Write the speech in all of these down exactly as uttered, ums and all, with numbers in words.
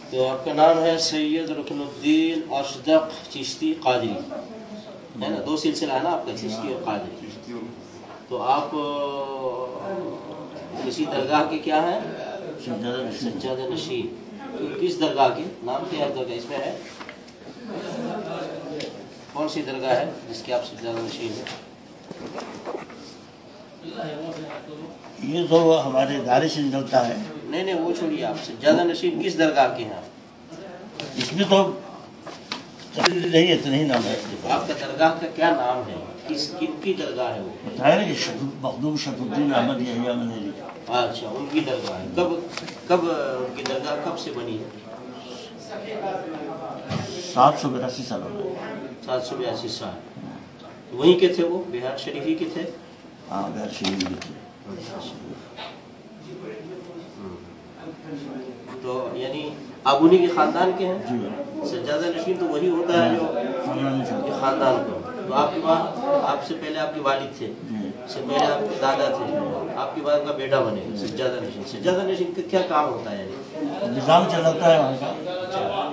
تو آپ کا نام ہے سید رکن الدین اشدق چشتی قادری ہے نا، دو سلسلہ ہے نا آپ کا، چشتی اور قادری. تو آپ کسی درگاہ کے کیا ہیں؟ سجادہ نشین. کس درگاہ کے نام کیا ہے درگاہ اس میں ہے؟ کون سی درگاہ ہے جس کے آپ سجادہ نشین ہیں؟ یہ تو ہمارے دارے سے نکلتا ہے. نہیں نہیں وہ چھوڑیے، آپ سجادہ نشین کس درگاہ کے ہیں؟ اس میں تو نہیں اتنا ہی نام ہے. آپ کا درگاہ کا کیا نام ہے؟ کس کن کی درگاہ ہے وہ؟ بتایا نا کہ مخدوم شرف الدین احمد یحییٰ منیری. اچھا ان کی درگاہ ہے. کب کب ان کی درگاہ کب سے بنی ہے؟ سات سو بیاسی سال ہو گئے. سات سو بیاسی سال. وہیں کے تھے وہ، بہار شریف ہی کے تھے؟ ہاں بہار شریف ہی تھے. تو یعنی آپ انہیں کے خاندان کے ہیں؟ سجادہ نشین تو وہی ہوتا ہے جو خاندان کو. تو آپ کے بعد آپ سے پہلے آپ کے والد تھے، اس سے پہلے آپ کے دادا تھے، آپ کے بعد کا بیٹا بنے گا سجادہ نشین. سجادہ نشین کا کیا کام ہوتا ہے؟ یعنی نظام چلاتا ہے وہاں کا،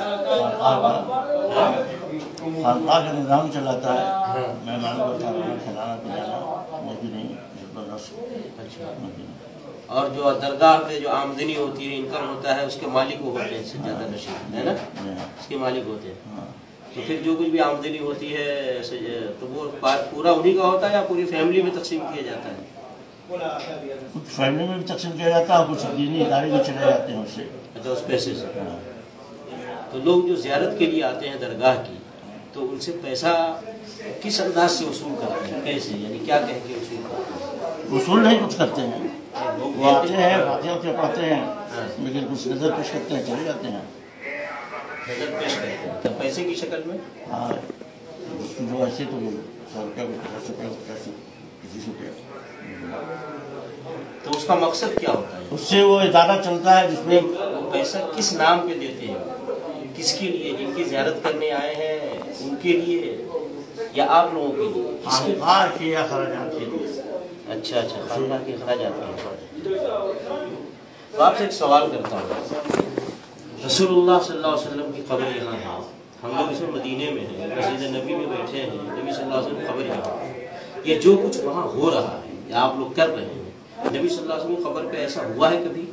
خانقاہ کا نظام چلاتا ہے. مہمانوں کو کھانا کھلانا پلانا لیکن نہیں. اچھا. اور جو درگاہ پہ جو آمدنی ہوتی ہے، انکم ہوتا ہے، اس کے مالک وہ ہوتے ہیں سجادہ نشین ہے نا، اس کے مالک ہوتے ہیں. تو پھر جو کچھ بھی آمدنی ہوتی ہے تو وہ پورا انہی کا ہوتا ہے یا پوری فیملی میں تقسیم کیا جاتا ہے؟ کچھ فیملی میں بھی تقسیم کیا جاتا ہے، کچھ دینی ادارے بھی چلے جاتے ہیں اس سے. اچھا اس پیسے سے. تو لوگ جو زیارت کے لیے آتے ہیں درگاہ کی، تو ان سے پیسہ کس انداز سے وصول کرتے ہیں؟ کیسے یعنی کیا کہہ کے وصول کرتے ہیں؟ وصول نہیں کچھ کرتے ہیں، وہ آتے ہیں فاتحہ پڑھتے ہیں، لیکن کچھ نظر پیش کرتے ہیں چلے جاتے ہیں. نظر پیش کرتے ہیں پیسے کی شکل میں؟ ہاں جو ایسے تو سو روپیہ پچاس روپیہ پچاس کسی سے روپیہ. تو اس کا مقصد کیا ہوتا ہے؟ اس سے وہ ادارہ چلتا ہے جس میں وہ پیسہ کس نام پہ دیتے ہیں؟ کس کے لیے؟ جن کی زیارت کرنے آئے ہیں ان کے لیے یا آپ لوگوں کے لیے؟ خانقاہ کے یا خراجات کے لیے. اچھا اچھا خانقاہ کے اخراجات کے. تو آپ سے ایک سوال کرتا ہوں. رسول اللہ صلی اللہ علیہ وسلم کی قبر یہاں ہے، ہم لوگ اس میں مدینے میں ہیں، مسجد نبی میں بیٹھے ہیں، نبی صلی اللہ علیہ وسلم کی قبر یہاں ہے. یہ جو کچھ وہاں ہو رہا ہے یا آپ لوگ کر رہے ہیں، نبی صلی اللہ علیہ وسلم کی قبر پہ ایسا ہوا ہے کبھی؟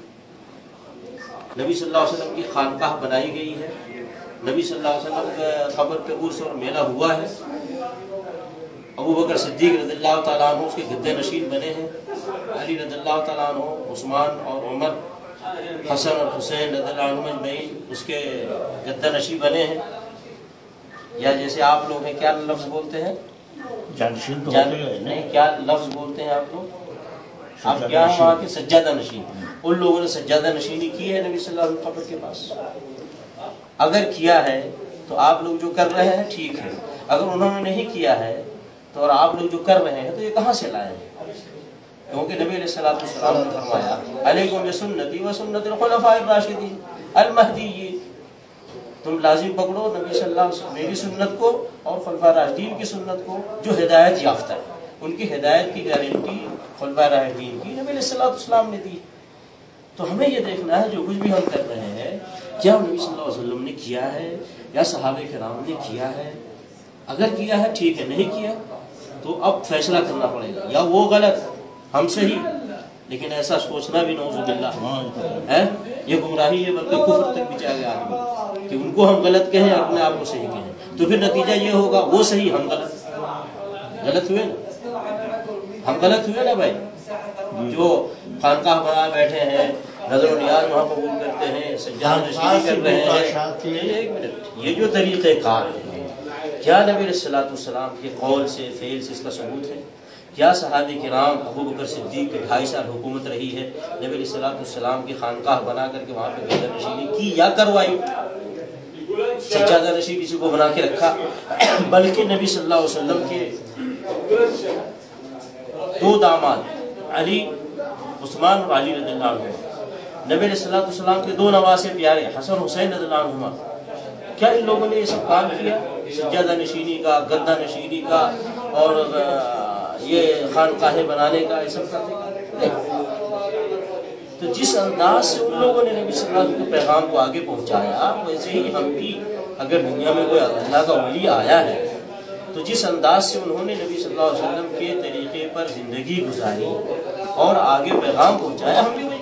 نبی صلی اللہ علیہ وسلم کی خانقاہ بنائی گئی ہے؟ نبی صلی اللہ علیہ وسلم کے قبر پہ عرس اور میلہ ہوا ہے؟ ابو بکر صدیق رضی اللہ تعالیٰ عنہ اس کے گدے نشین بنے ہیں؟ علی رضی اللہ تعالیٰ عنہ، عثمان اور عمر، حسن اور حسین رضی اللہ عنہ اجمعین اس کے گدہ نشین بنے ہیں؟ یا جیسے آپ لوگ ہیں کیا لفظ بولتے ہیں؟ جانشین تو جان... ہوتے ہیں. نہیں کیا لفظ بولتے ہیں آپ لوگ؟ آپ کیا ہیں وہاں کے سجادہ نشین. ان لوگوں نے سجادہ نشینی کی ہے نبی صلی اللہ علیہ وسلم قبر کے پاس؟ اگر کیا ہے تو آپ لوگ جو کر رہے ہیں ٹھیک ہے، اگر انہوں نے نہیں کیا ہے تو اور آپ لوگ جو کر رہے ہیں تو یہ کہاں سے لائے ہیں؟ کیونکہ نبی علیہ الصلوۃ والسلام نے فرمایا علیکم بسنتی و سنت الخلفاء الراشدین المہدیین، تم لازم پکڑو نبی صلی اللہ علیہ وسلم میری سنت کو اور خلفاء راشدین کی سنت کو جو ہدایت یافتہ ہے. ان کی ہدایت کی گارنٹی خلفاء راشدین کی نبی علیہ الصلوۃ والسلام نے دی. تو ہمیں یہ دیکھنا ہے جو کچھ بھی ہم کر رہے ہیں کیا نبی صلی اللہ علیہ وسلم نے کیا ہے یا صحابہ کرام نے کیا ہے. اگر کیا ہے ٹھیک ہے، نہیں کیا تو اب فیصلہ کرنا پڑے گا، یا وہ غلط ہم صحیح. لیکن ایسا سوچنا بھی نعوذ باللہ ہے یہ گمراہی ہے، بلکہ کفر تک بھی چاہ گیا آدمی کہ ان کو ہم غلط کہیں اور اپنے آپ کو صحیح کہیں. تو پھر نتیجہ یہ ہوگا وہ صحیح ہم غلط. غلط ہوئے نا، ہم غلط ہوئے نا بھائی. جو خانقاہ بنا بیٹھے ہیں، نظر و نیاز وہاں قبول کرتے ہیں، سجادہ نشینی کر رہے ہیں، ایک منٹ یہ جو طریقہ کار ہے کیا نبی علیہ الصلوۃ والسلام کے قول سے فعل سے اس کا ثبوت ہے؟ کیا صحابہ کرام ابو بکر صدیق کی ڈھائی سال حکومت رہی ہے، نبی علیہ الصلوۃ والسلام کی خانقاہ بنا کر کے وہاں پہ گدہ نشینی کی یا کروائی؟ سجادہ نشین کسی کو بنا کے رکھا؟ بلکہ نبی صلی اللہ علیہ وسلم کے دو داماد علی عثمان اور علی رضی اللہ عنہ، نبی علیہ الصلوۃ والسلام کے دو نواسے پیارے حسن حسین رضی اللہ عنہما، کیا ان لوگوں نے یہ سب کام کیا؟ سجادہ نشینی کا، گدہ نشینی کا اور یہ خانقاہیں بنانے کا، یہ سب کرنے کا؟ تو تو جس انداز سے ان لوگوں نے نبی صلی اللہ علیہ وسلم کے پیغام کو آگے پہنچایا، ویسے ہی ہم بھی اگر دنیا میں کوئی اللہ کا ولی آیا ہے تو جس انداز سے انہوں نے نبی صلی اللہ علیہ وسلم کے طریقے پر زندگی گزاری اور آگے پیغام پہنچایا، ہم بھی